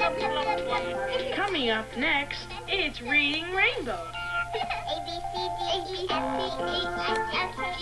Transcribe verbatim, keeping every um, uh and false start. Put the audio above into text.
Coming up next, it's Reading Rainbow. A, B, C, D, E, F, G, H, I, J, K,